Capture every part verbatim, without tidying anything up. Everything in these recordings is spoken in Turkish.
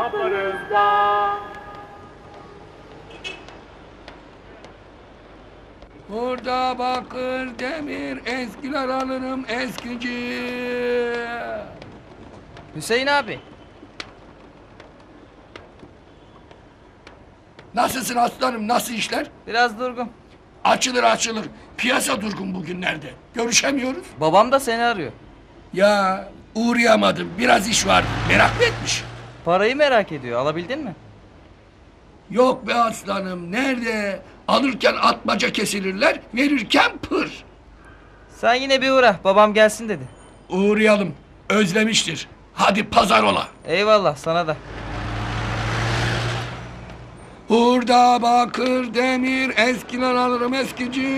kapınızda. Burada bakır, demir, eskiler alırım eskici. Hüseyin abi. Nasılsın aslanım, nasıl işler? Biraz durgun. Açılır açılır. Piyasa durgun bugünlerde. Görüşemiyoruz. Babam da seni arıyor. Ya uğrayamadım. Biraz iş var. Merak mı etmiş? Parayı merak ediyor. Alabildin mi? Yok be aslanım. Nerede? Alırken atmaca kesilirler. Verirken pır. Sen yine bir uğra. Babam gelsin dedi. Uğrayalım. Özlemiştir. Hadi pazar ola. Eyvallah sana da. Hurda, bakır, demir, eskiler alırım eskici.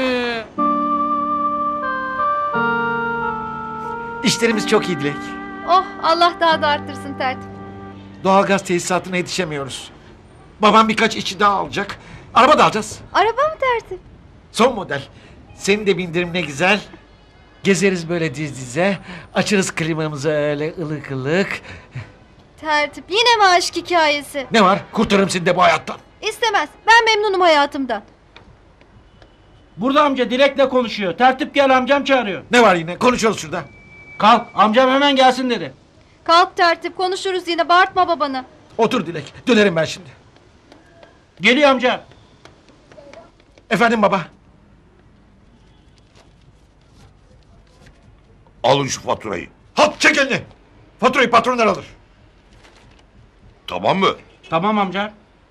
İşlerimiz çok iyi Dilek. Oh, Allah daha da arttırsın tertip. Doğalgaz tesisatına yetişemiyoruz. Babam birkaç işçi daha alacak. Araba da alacağız. Araba mı tertip? Son model. Seni de bindirim ne güzel. Gezeriz böyle diz dize. Açarız klimamızı öyle ılık ılık. Tertip, yine mi aşk hikayesi? Ne var? Kurtarırım seni de bu hayattan. İstemez, ben memnunum hayatımdan. Burada amca Dilek'le konuşuyor. Tertip gel, amcam çağırıyor. Ne var yine? Konuşuyoruz şurada. Kalk, amcam hemen gelsin dedi. Kalk tertip, konuşuruz yine, bağırtma babanı. Otur Dilek. Dönerim ben şimdi. Geliyor amca. Efendim baba. Alın şu faturayı. Halt çek elini. Faturayı patronlar alır. Tamam mı? Tamam amca.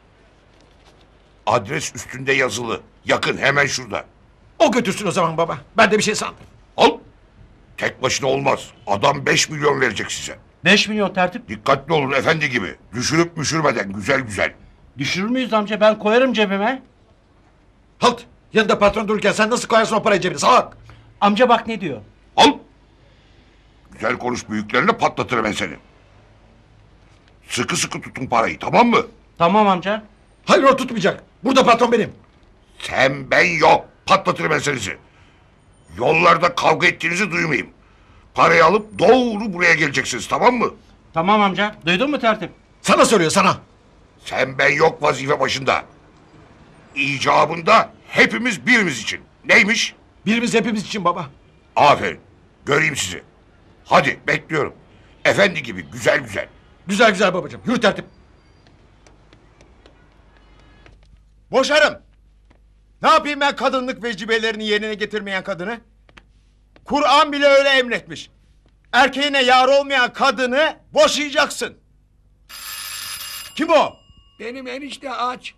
Adres üstünde yazılı. Yakın, hemen şurada. O götürsün o zaman baba. Ben de bir şey sandım. Al. Tek başına olmaz. Adam beş milyon verecek size. Beş milyon tertip. Dikkatli olun efendi gibi. Düşürüp müşürmeden güzel güzel. Düşürür müyüz amca? Ben koyarım cebime. Halt. Yanında patron dururken sen nasıl koyarsın o parayı cebine salak? Amca bak ne diyor. Al. Güzel konuş, büyüklerine patlatırım ben seni. Sıkı sıkı tutun parayı, tamam mı? Tamam amca. Hayır o tutmayacak. Burada patron benim. Sen ben yok. Patlatırım ben senizi. Yollarda kavga ettiğinizi duymayayım. Parayı alıp doğru buraya geleceksiniz, tamam mı? Tamam amca. Duydun mu tertip? Sana soruyor sana. Sen ben yok vazife başında. İcabında hepimiz birimiz için. Neymiş? Birimiz hepimiz için baba. Aferin. Göreyim sizi. Hadi bekliyorum. Efendi gibi güzel güzel. Güzel güzel babacığım. Yürü tertip. Boşarım. Ne yapayım ben kadınlık vecibelerini yerine getirmeyen kadını? Kur'an bile öyle emretmiş. Erkeğine yar olmayan kadını boşayacaksın. Kim o? Benim enişte aç.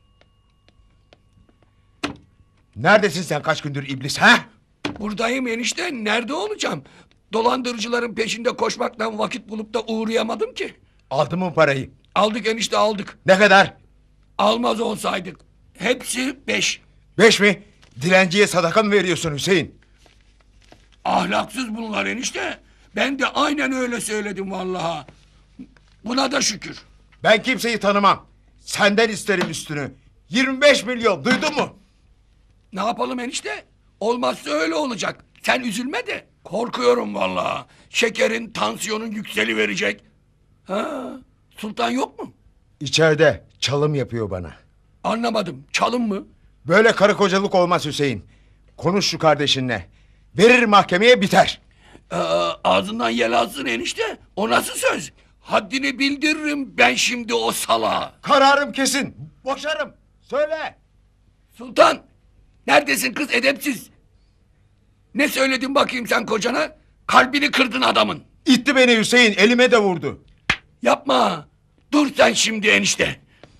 Neredesin sen kaç gündür iblis ha? Buradayım enişte. Nerede olacağım? Dolandırıcıların peşinde koşmaktan vakit bulup da uğrayamadım ki. Aldın mı parayı? Aldık enişte aldık. Ne kadar? Almaz olsaydık. Hepsi beş. Beş mi? Dilenciye sadaka mı veriyorsun Hüseyin? Ahlaksız bunlar enişte. Ben de aynen öyle söyledim vallahi. Buna da şükür. Ben kimseyi tanımam. Senden isterim üstünü. yirmi beş milyon duydun mu? Ne yapalım enişte? Olmazsa öyle olacak. Sen üzülme de. Korkuyorum vallahi. Şekerin, tansiyonun yükseli verecek. Ha, Sultan yok mu? İçeride çalım yapıyor bana. Anlamadım. Çalım mı? Böyle karı kocalık olmaz Hüseyin. Konuş şu kardeşinle. Verir mahkemeye biter. Ee, ağzından yel alsın enişte. O nasıl söz? Haddini bildiririm ben şimdi o salağa. Kararım kesin. Boşarım. Söyle. Sultan! Neredesin kız edepsiz? Ne söyledin bakayım sen kocana? Kalbini kırdın adamın. İtti beni Hüseyin. Elime de vurdu. Yapma. Dur sen şimdi enişte.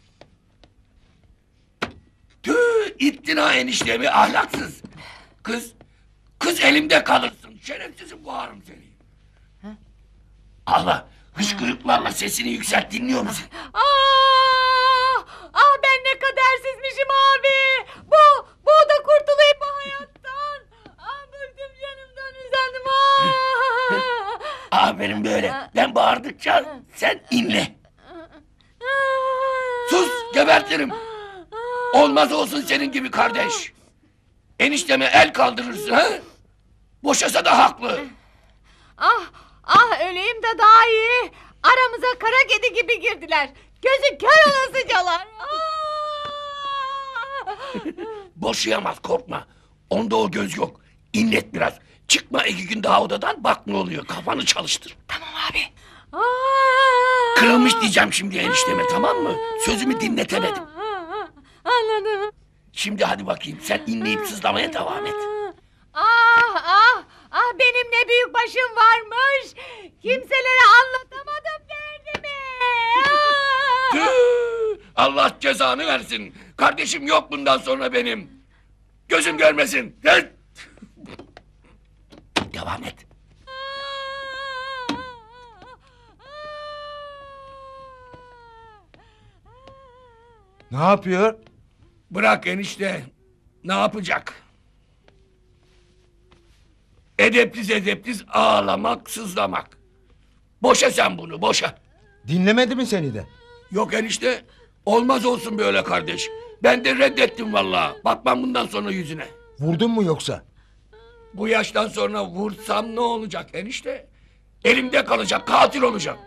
Tüh, ittin ha eniştemi ahlaksız. Kız, kız elimde kalırsın. Şerefsizim boğarım seni. Allah, hıçkırıklarla sesini yükselt, dinliyor musun? Ah, ah ben ne kadersizmişim abi. Bu, bu da kurtulayım bu hayattan. Ah bıktım canımdan üzerdim. Ah. Aferin böyle. Ben bağırdıkça sen inle. Sus, gebertirim. Olmaz olsun senin gibi kardeş. Enişteme el kaldırırsın ha? Boşasa da haklı. Ah, ah öleyim de daha iyi. Aramıza kara kedi gibi girdiler. Gözü kör olasıcalar. Boşayamaz, korkma. Onda o göz yok. İnlet biraz. Çıkma iki gün daha odadan, bak ne oluyor. Kafanı çalıştır. Tamam abi. Kırılmış diyeceğim şimdi enişteme, tamam mı? Sözümü dinletemedim. Anladım. Şimdi hadi bakayım, sen inleyip sızlamaya devam et. Ah ah ah, benim ne büyük başım varmış. Kimselere anlatamadım derdimi. Ah! Tüh! Allah cezanı versin. Kardeşim yok bundan sonra benim. Gözüm görmesin. Gel. Devam et. Ne yapıyor? Bırak enişte. Ne yapacak? Edepliz edepliz ağlamak, sızlamak. Boşa sen bunu, boşa. Dinlemedi mi seni de? Yok enişte, olmaz olsun böyle kardeş. Ben de reddettim vallahi. Bakmam bundan sonra yüzüne. Vurdun mu yoksa? Bu yaştan sonra vursam ne olacak enişte? Elimde kalacak, katil olacağım.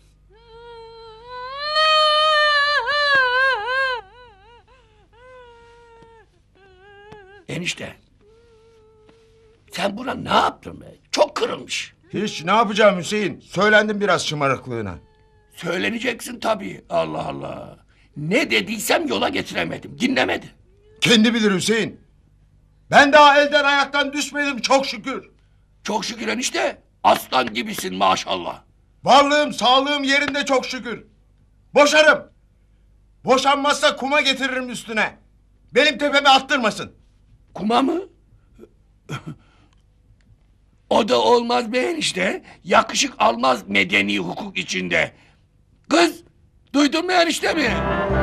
Enişte, sen buna ne yaptın be? Çok kırılmış. Hiç, ne yapacağım Hüseyin? Söylendim biraz şımarıklığına. Söyleneceksin tabii. Allah Allah. Ne dediysem yola getiremedim. Dinlemedi. Kendi bilir Hüseyin. Ben daha elden ayaktan düşmedim çok şükür. Çok şükür enişte. Aslan gibisin maşallah. Varlığım sağlığım yerinde çok şükür. Boşarım. Boşanmazsa kuma getiririm üstüne. Benim tepeme attırmasın. Kuma mı? O da olmaz be enişte. Yakışık almaz medeni hukuk içinde. Kız, duydun mu enişte mi?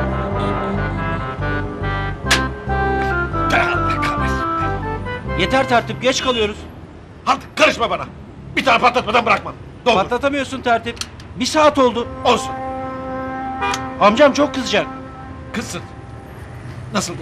Yeter tertip, geç kalıyoruz. Hadi karışma bana. Bir tane patlatmadan bırakmam. Ne olur. Patlatamıyorsun tertip. Bir saat oldu. Olsun. Amcam çok kızacak. Kızsın. Nasıldı?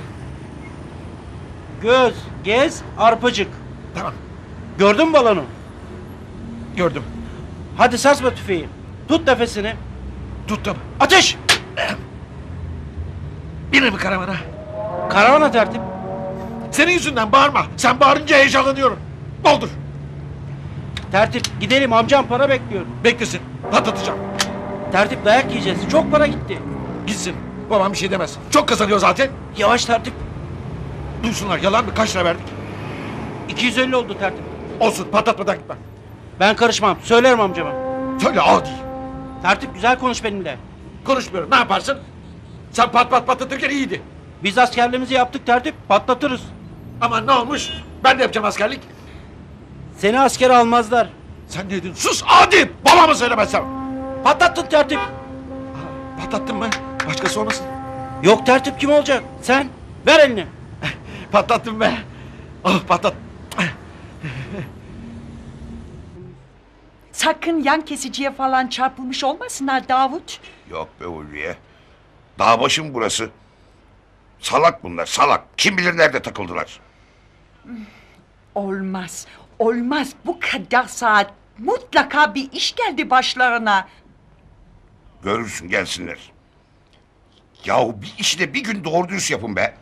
Göz, gez, arpacık. Tamam. Gördün mü balonu? Gördüm. Hadi sarsma tüfeği. Tut nefesini. Tuttum. Ateş! Binin mi karavana? Karavana tertip. Senin yüzünden bağırma. Sen bağırınca heyecanlanıyorum. Doldur. Tertip gidelim, amcam para bekliyor. Beklesin. Patlatacağım. Tertip dayak yiyeceğiz. Çok para gitti. Gitsin. Babam bir şey demez. Çok kazanıyor zaten. Yavaş tertip. Duysunlar. Yalan mı? Kaç lira verdik? iki yüz elli oldu tertip. Olsun. Patlatmadan gitmem. Ben karışmam. Söylerim amcama. Söyle adi. Tertip güzel konuş benimle. Konuşmuyorum. Ne yaparsın? Sen pat pat patlatırken iyiydi. Biz askerliğimizi yaptık tertip. Patlatırız. Ama ne olmuş? Ben de yapacağım askerlik. Seni askere almazlar. Sen ne dedin? Sus adi! Babama söylemezsem. Patlattın tertip. Patlattın mı? Başkası olmasın. Yok tertip, kim olacak? Sen. Ver elini. Patlattım be. Ah patlat. Sakın yan kesiciye falan çarpılmış olmasınlar Davut. Yok be Ulviye. Dağ başı mı burası? Salak bunlar, salak. Kim bilir nerede takıldılar. Olmaz, olmaz. Bu kadar saat mutlaka bir iş geldi başlarına. Görürsün, gelsinler. Yahu bir işi de bir gün doğru dürüst yapın be.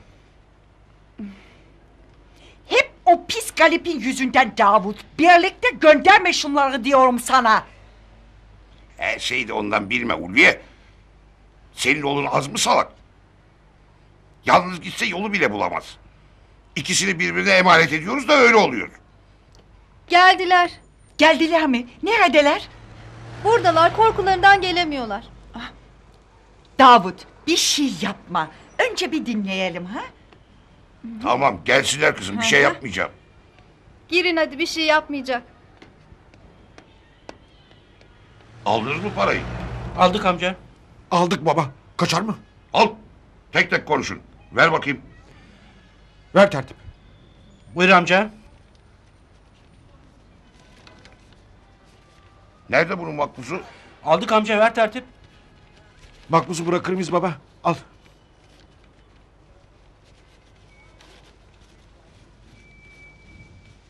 Hep o pis galipin yüzünden Davut. Birlikte gönderme şunları diyorum sana. Her şeyi de ondan bilme Ulviye. Senin oğlun az mı salak? Yalnız gitse yolu bile bulamaz. İkisini birbirine emanet ediyoruz da öyle oluyor. Geldiler. Geldiler mi? Neredeler? Buradalar, korkularından gelemiyorlar. Davut, bir şey yapma. Önce bir dinleyelim ha. Tamam, gelsinler kızım, bir şey yapmayacağım. Girin hadi, bir şey yapmayacak. Aldınız mı parayı? Aldık amca. Aldık baba. Kaçar mı? Al. Tek tek konuşun. Ver bakayım. Ver tertip. Buyur amca. Nerede bunun makbuzu? Aldık amca, ver tertip. Makbuzu bırakır mıyız baba? Al.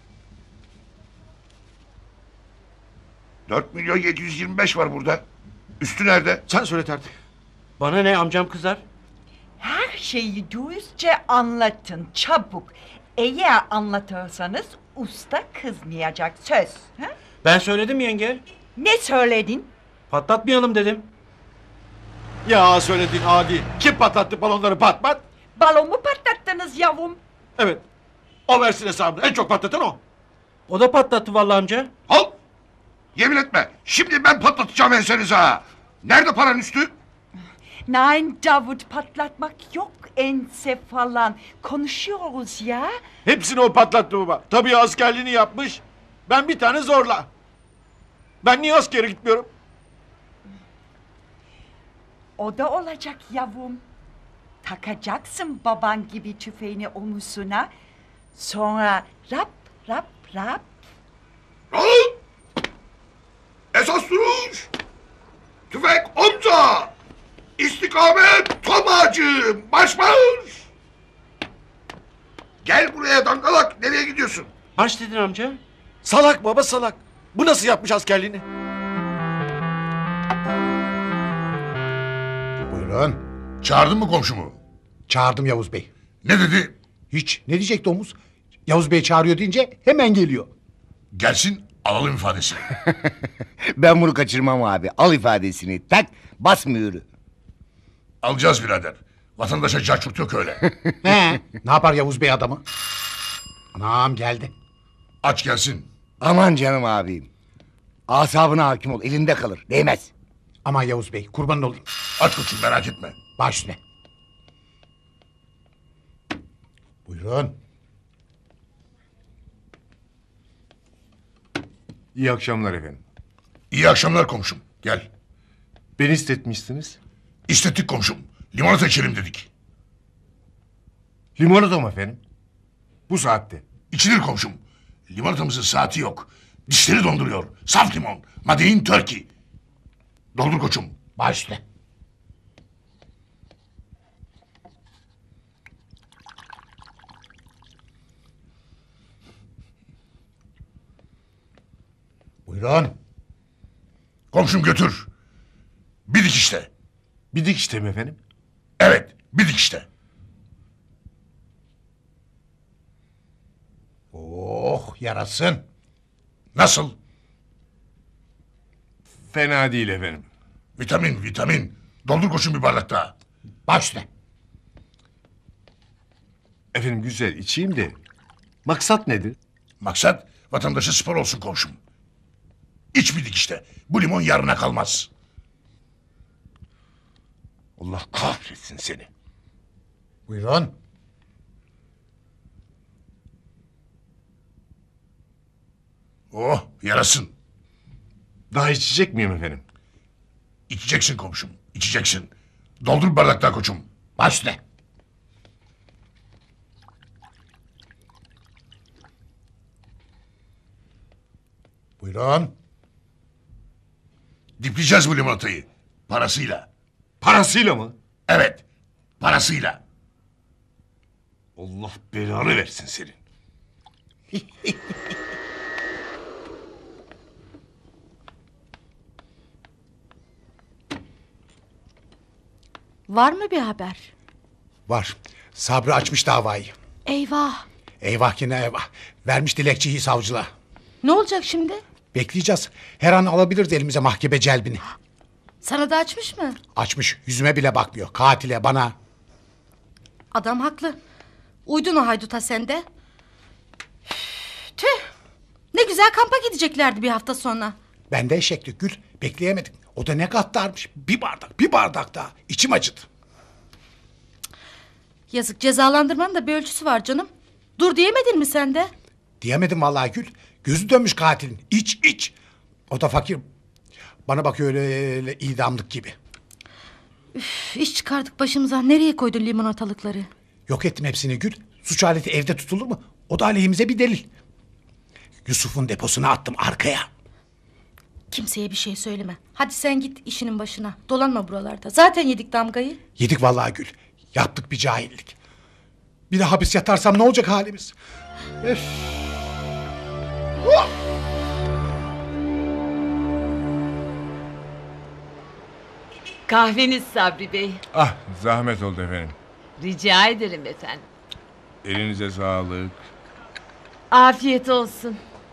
Dört milyon yedi yüz yirmi beş var burada. Üstü nerede? Sen söyle tertip. Bana ne, amcam kızar. Her şeyi dürüstçe anlatın çabuk. Eğer anlatırsanız usta kızmayacak söz. Ha? Ben söyledim yenge. Ne söyledin? Patlatmayalım dedim. Ya söyledin adi. Kim patlattı balonları pat pat? Balon mu patlattınız yavrum? Evet. O versin hesabını. En çok patlatan o. O da patlattı vallahi amca. Al! Yemin etme. Şimdi ben patlatacağım ensenize ha. Nerede paranın üstü? Nein Davut, patlatmak yok ense falan. Konuşuyoruz ya. Hepsini o patlattı baba. Tabii askerliğini yapmış. Ben bir tane zorla. Ben niye askere gitmiyorum? O da olacak yavrum. Takacaksın baban gibi tüfeğini omuzuna. Sonra rap rap rap. Al! Esas duruş! Tüfek omza! İstikamet tom ağacı! Marş marş! Gel buraya dangalak. Nereye gidiyorsun? Marş dedin amca. Salak baba salak. Bu nasıl yapmış askerliğini? Buyurun. Çağırdın mı komşumu? Çağırdım Yavuz Bey. Ne dedi? Hiç. Ne diyecek domuz? Yavuz Bey çağırıyor deyince hemen geliyor. Gelsin alalım ifadesini. Ben bunu kaçırmam abi. Al ifadesini. Tak basmıyor. Alacağız birader. Vatandaşa carçurt yok öyle. He. Ne yapar Yavuz Bey adamı? Anam geldi. Aç gelsin. Aman canım abim. Asabına hakim ol. Elinde kalır. Değmez. Aman Yavuz Bey kurbanın olayım. Aç koçum merak etme. Baş üstüne. Buyurun. İyi akşamlar efendim. İyi akşamlar komşum. Gel. Beni istetmişsiniz. İstettik komşum. Limonata içelim dedik. Limonata mı efendim? Bu saatte. İçilir komşum. Limonatamızın saati yok. Dişleri donduruyor. Saf limon. Made in Turkey. Doldur koçum. Baş üstüne. Buyurun. Komşum götür. Bir dikişte. Bir dikişte mi efendim? Evet, bir dikişte. Oh yarasın. Nasıl? Fena değil efendim. Vitamin, vitamin. Doldur koçum bir bardak daha. Baş üstüne. Efendim güzel içeyim de. Maksat nedir? Maksat vatandaşa spor olsun komşum. İç bir dikişte. Bu limon yarına kalmaz. Allah kahretsin seni. Buyurun. Oh, yarasın. Daha içecek miyim efendim? İçeceksin komşum, içeceksin. Doldur bir bardak daha koçum. Baş üstüne. Buyurun. Dipleyeceğiz bu limonatayı. Parasıyla. Parasıyla mı? Evet, parasıyla. Allah belanı versin senin. Var mı bir haber? Var. Sabri açmış davayı. Eyvah. Eyvah yine eyvah. Vermiş dilekçeyi savcılığa. Ne olacak şimdi? Bekleyeceğiz. Her an alabiliriz elimize mahkeme celbini. Sana da açmış mı? Açmış. Yüzüme bile bakmıyor. Katile bana. Adam haklı. Uydun o hayduta sen de. Tüh. Ne güzel kampa gideceklerdi bir hafta sonra. Ben de eşeklik Gül. Bekleyemedim. O da ne gaddarmış. Bir bardak, bir bardak daha. İçim acıdı. Yazık, cezalandırmanın da bir ölçüsü var canım. Dur diyemedin mi sen de? Diyemedim vallahi Gül. Gözü dönmüş katilin. İç, iç. O da fakir. Bana bakıyor öyle, öyle idamlık gibi. Üf, iş çıkardık başımıza. Nereye koydun limonatalıkları? Yok ettim hepsini Gül. Suç aleti evde tutulur mu? O da aleyhimize bir delil. Yusuf'un deposuna attım arkaya. Kimseye bir şey söyleme. Hadi sen git işinin başına. Dolanma buralarda. Zaten yedik damgayı. Yedik vallahi Gül. Yaptık bir cahillik. Bir de hapis yatarsam ne olacak halimiz? Öf. Kahveniz Sabri Bey. Ah zahmet oldu efendim. Rica ederim efendim. Elinize sağlık. Afiyet olsun.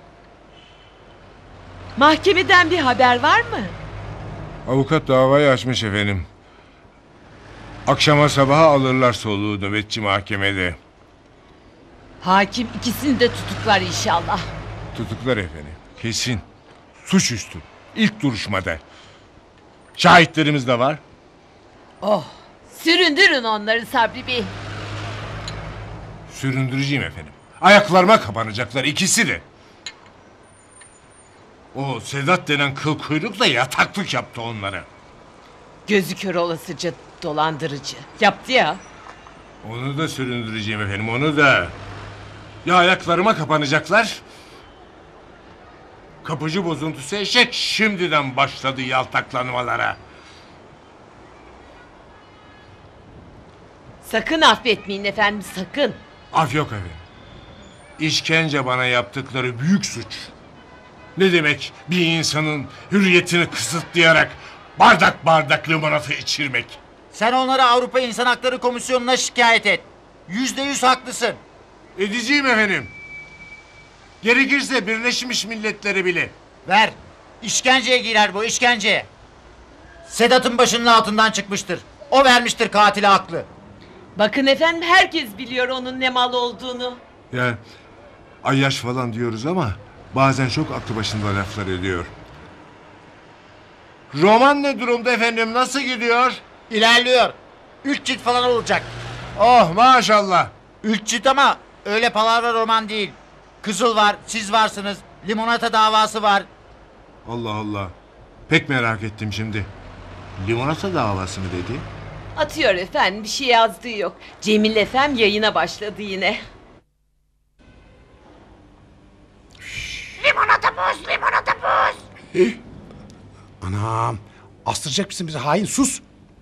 Mahkemeden bir haber var mı? Avukat davayı açmış efendim. Akşama sabaha alırlar soluğu nöbetçi mahkemede. Hakim ikisini de tutuklar inşallah. Tutuklar efendim. Kesin. Suçüstü. İlk duruşmada. Şahitlerimiz de var. Oh, süründürün onları Sabri Bey. Süründüreceğim efendim. Ayaklarıma kapanacaklar ikisi de. O Sedat denen kıl kuyrukla yataklık yaptı onlara. Gözü kör olasıca dolandırıcı. Yaptı ya. Onu da süründüreceğim efendim, onu da. Ya ayaklarıma kapanacaklar. Kapıcı bozuntusu eşek şimdiden başladı yaltaklanmalara. Sakın affetmeyin efendim, sakın. Af yok efendim. İşkence bana yaptıkları büyük suç. Ne demek bir insanın hürriyetini kısıtlayarak bardak bardak limonata içirmek? Sen onları Avrupa İnsan Hakları Komisyonu'na şikayet et. Yüzde yüz haklısın. Edeceğim efendim. Gerekirse Birleşmiş Milletleri bile. Ver. İşkenceye girer bu, işkenceye. Sedat'ın başının altından çıkmıştır. O vermiştir katile haklı. Bakın efendim, herkes biliyor onun ne mal olduğunu. Ya ayyaş falan diyoruz ama bazen çok aklı başında laflar ediyor. Roman ne durumda efendim, nasıl gidiyor? İlerliyor. Üç cilt falan olacak. Oh maşallah. Üç cilt ama öyle palavra roman değil. Kızıl var, siz varsınız. Limonata davası var. Allah Allah. Pek merak ettim şimdi. Limonata davası mı dedi? Atıyor efendim, bir şey yazdığı yok. Cemil efem yayına başladı yine. Limonata boz, limonata boz. Eh. Anam. Astıracak mısın bizi hain, sus.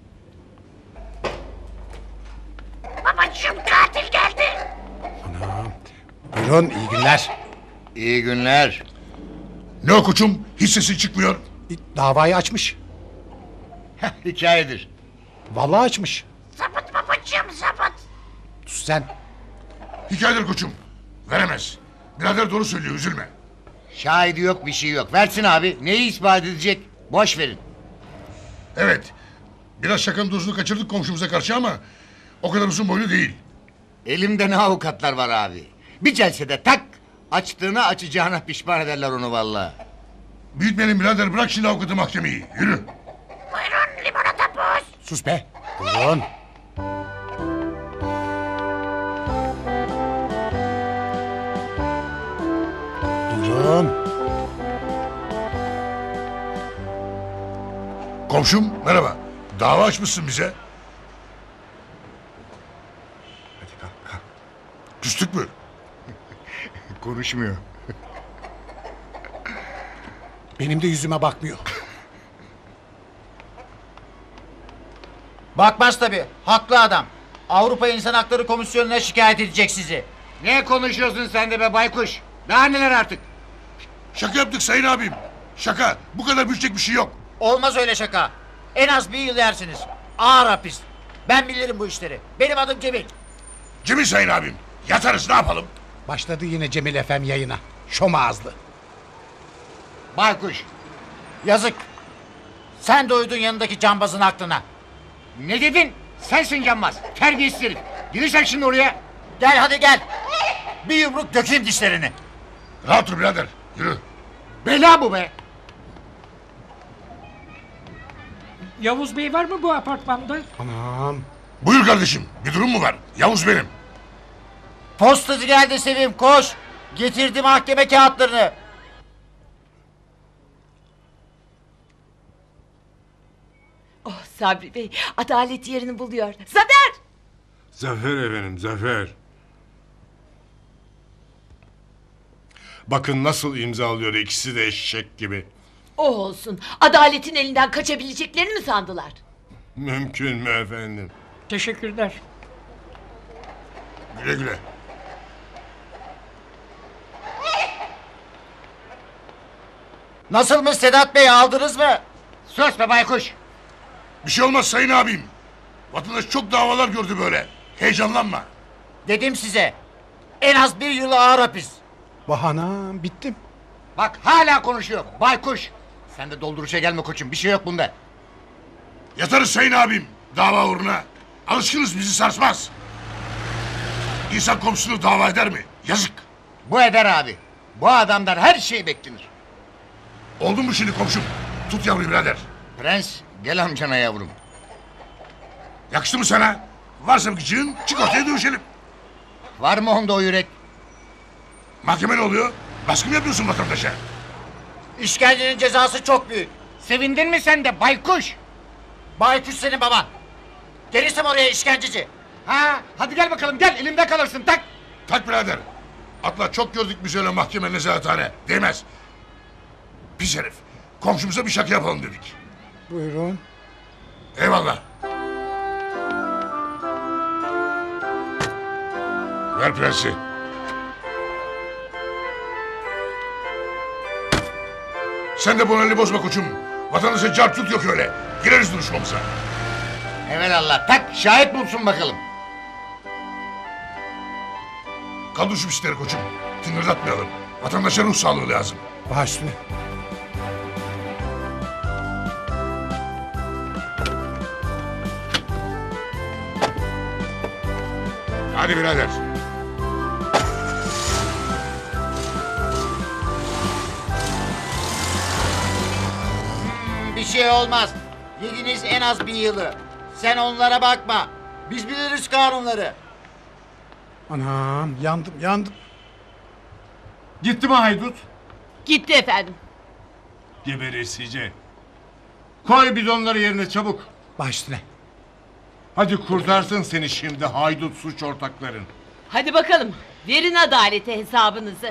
Babacığım katil geldi. Anam. Buyurun, iyi günler. İyi günler. Ne o koçum? Hiç sesi çıkmıyor. Davayı açmış. Hikayedir. Vallahi açmış. Sapıt babacığım sapıt. Sus sen. Hikayedir koçum. Veremez. Birader doğru söylüyor, üzülme. Şahidi yok, bir şey yok. Versin abi. Neyi ispat edecek? Boş verin. Evet. Biraz şakanın dozunu kaçırdık komşumuza karşı ama o kadar uzun boylu değil. Elimde ne avukatlar var abi. Bir celsede tak, açtığına açacağına pişman ederler onu vallahi. Büyütmeyelim birader, bırak şimdi avukatı mahkemeyi. Yürü. Buyurun limonata boz. Sus be. Buyurun. Buyurun. Komşum merhaba. Dava açmışsın bize. Hadi kalk kalk. Küstük mü? Konuşmuyor. Benim de yüzüme bakmıyor. Bakmaz tabii. Haklı adam. Avrupa İnsan Hakları Komisyonu'na şikayet edecek sizi. Ne konuşuyorsun sen de be baykuş? Daha neler artık? Şaka yaptık sayın abim. Şaka. Bu kadar büyütecek bir şey yok. Olmaz öyle şaka. En az bir yıl yersiniz. Ağır hapis. Ben bilirim bu işleri. Benim adım Cemil. Cemil sayın abim. Yatarız, ne yapalım? Başladı yine Cemil Efem yayına. Şom ağızlı. Baykuş. Yazık. Sen de uydun yanındaki cambazın aklına. Ne dedin? Sensin cambaz. Terbiyesiz herif. Girirsen şimdi oraya. Gel hadi gel. Bir yumruk dökeyim dişlerini. Rahat dur birader. Yürü. Bela bu be. Yavuz Bey var mı bu apartmanda? Anam. Buyur kardeşim. Bir durum mu var? Yavuz benim. Postacı geldi Sevim, koş. Getirdi mahkeme kağıtlarını. Oh Sabri Bey, adalet yerini buluyor. Zafer! Zafer efendim, zafer. Bakın nasıl imzalıyor ikisi de eşek gibi. O olsun. Adaletin elinden kaçabileceklerini mi sandılar? Mümkün mü efendim? Teşekkürler. Güle güle. Nasılmış Sedat Bey, aldınız mı? Sus be baykuş. Bir şey olmaz sayın abim. Vatandaş çok davalar gördü böyle. Heyecanlanma. Dedim size. En az bir yıl ağır hapis. Bahanam bittim. Bak hala konuşuyor. Baykuş. Sen de dolduruşa gelme koçum. Bir şey yok bunda. Yatarız sayın abim. Dava uğruna. Alışkınız, bizi sarsmaz. İnsan komşusunu dava eder mi? Yazık. Bu eder abi. Bu adamdan her şey beklenir. Oldu mu şimdi komşum? Tut yavruyu birader. Prens gel amcana yavrum. Yakıştı mı sana? Varsa bir gıcığın çık ortaya dövüşelim. Var mı onda o yürek? Mahkeme ne oluyor? Baskı mı yapıyorsun vatandaşa? İşkencenin cezası çok büyük. Sevindin mi sen de baykuş? Baykuş senin baban. Gelirsem oraya işkenceci. Ha, hadi gel bakalım gel elimde kalırsın tak. Tak birader. Atla çok gördük biz öyle mahkeme nezarethane. Değmez. Pis herif. Komşumuza bir şaka yapalım dedik. Buyurun. Eyvallah. Ver prensi. Sen de moralini bozma koçum. Vatandaşa car tut yok öyle. Gireriz duruşmamıza. Evelallah tak şahit bulsun bakalım. Kaldır şu pisleri koçum. Tıngırdatmayalım. Vatandaşa ruh sağlığı lazım. Baş üstüne. Hadi birader. Bir şey olmaz. Yediniz en az bir yılı. Sen onlara bakma. Biz biliriz kanunları. Anam yandım yandım. Gitti mi haydut? Gitti efendim. Geberesice. Koy bidonları yerine çabuk. Baş üstüne. Hadi kurtarsın seni şimdi haydut suç ortakların. Hadi bakalım. Verin adalete hesabınızı.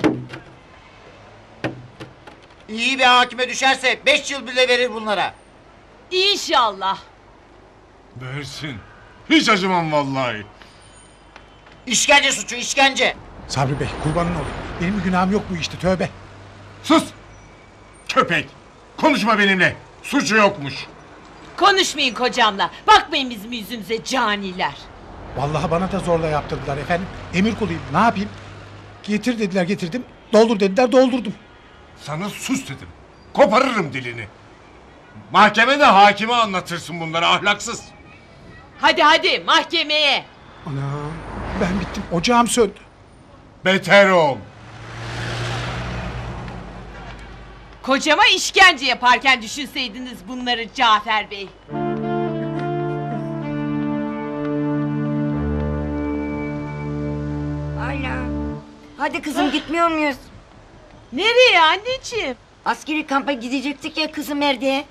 İyi bir hakime düşerse beş yıl bile verir bunlara. İnşallah. Versin. Hiç acımam vallahi. İşkence suçu işkence. Sabri Bey kurbanın olayım. Benim bir günahım yok bu işte tövbe. Sus! Köpek! Konuşma benimle. Suçu yokmuş. Konuşmayın kocamla. Bakmayın bizim yüzümüze caniler. Vallahi bana da zorla yaptırdılar efendim. Emir kuluyum ne yapayım? Getir dediler getirdim. Doldur dediler doldurdum. Sana sus dedim. Koparırım dilini. Mahkemede hakime anlatırsın bunları ahlaksız. Hadi hadi mahkemeye. Ana ben bittim ocağım söndü. Beter ol. Kocama işkence yaparken düşünseydiniz bunları Cafer Bey. Ayla. Hadi kızım gitmiyor muyuz? Nereye anneciğim? Askeri kampa gidecektik ya kızım Erdi'ye.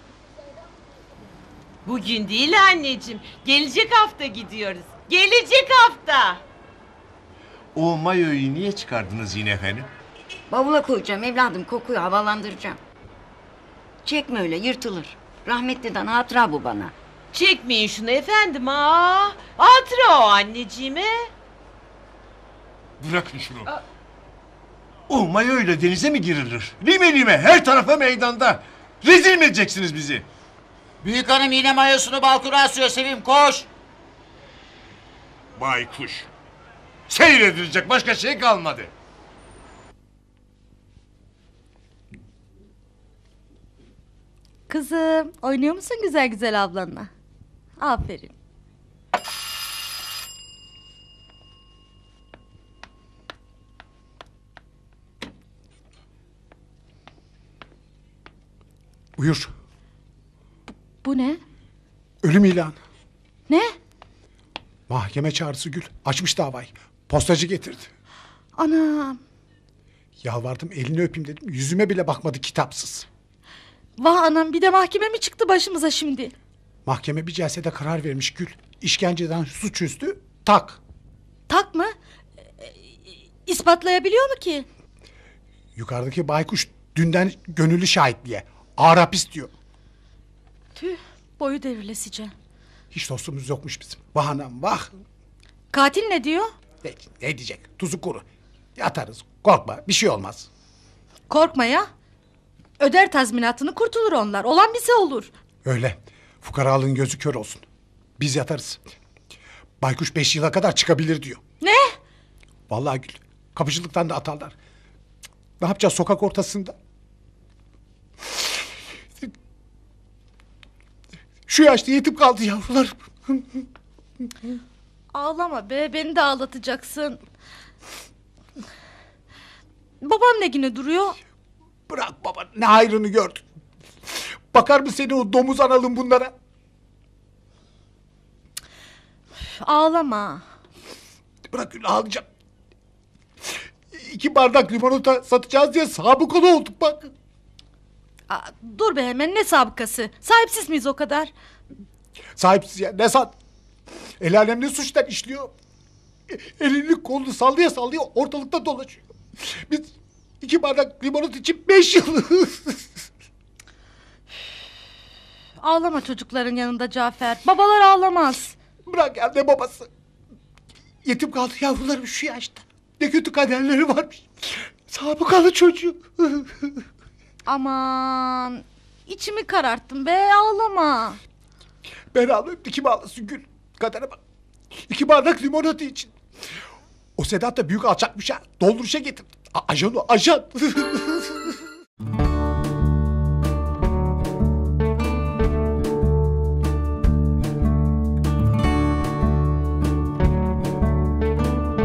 Bugün değil anneciğim. Gelecek hafta gidiyoruz. Gelecek hafta. O mayoyu niye çıkardınız yine efendim? Bavula koyacağım evladım kokuyu havalandıracağım. Çekme öyle yırtılır. Rahmetliden hatıra bu bana. Çekmeyin şunu efendim ha. Hatıra o anneciğime. Bırakın şunu. O mayoyla denize mi girilir? Lime lime her tarafa meydanda. Rezil mi edeceksiniz bizi? Büyük hanım yine mayosunu balkona asıyor Sevim koş. Baykuş. Seyredilecek başka şey kalmadı. Kızım oynuyor musun güzel güzel ablanla? Aferin. Buyur. Bu ne? Ölüm ilanı. Ne? Mahkeme çağrısı Gül. Açmış davayı. Postacı getirdi. Anam. Yalvardım elini öpeyim dedim. Yüzüme bile bakmadı kitapsız. Vah anam bir de mahkeme mi çıktı başımıza şimdi? Mahkeme bir celsede karar vermiş Gül. İşkenceden suçüstü tak. Tak mı? E, İspatlayabiliyor mu ki? Yukarıdaki baykuş dünden gönüllü şahitliğe. Ağır hapis diyor. Tüh boyu devrilesice. Hiç dostumuz yokmuş bizim. Vah anam vah. Katil ne diyor? Ne, ne diyecek? Tuzu kuru. Yatarız. Korkma bir şey olmaz. Korkma ya. Öder tazminatını kurtulur onlar. Olan bize olur. Öyle. Fukaralığın gözü kör olsun. Biz yatarız. Baykuş beş yıla kadar çıkabilir diyor. Ne? Vallahi Gül. Kapıcılıktan da atarlar. Ne yapacağız sokak ortasında? Şu yaşta yetim kaldı yavrular. Ağlama be, beni de ağlatacaksın. Babam ne yine duruyor? Bırak baba, ne hayrını gördün. Bakar mı seni o domuz analım bunlara? Ağlama. Bırak Gül, ağlayacağım. İki bardak limonata satacağız diye sabıkalı olduk bak. Aa, dur be hemen, ne sabıkası? Sahipsiz miyiz o kadar? Sahipsiz ya, ne sat? El alem ne suçlar işliyor? Elini kolunu sallaya sallaya ortalıkta dolaşıyor. Biz iki bardak limonata için beş yıl. Ağlama çocukların yanında Cafer. Babalar ağlamaz. Bırak ya, ne babası? Yetim kaldı yavrularım şu yaşta. Ne kötü kaderleri varmış. Sabıkalı çocuk. Aman, içimi kararttın be, ağlama. Ben ağlıyorum, kim ağlasın Gül? Kadere bak. İki bardak limonata için. O Sedat da büyük alçakmış ha. Dolduruşa getir. A- ajan o, ajan.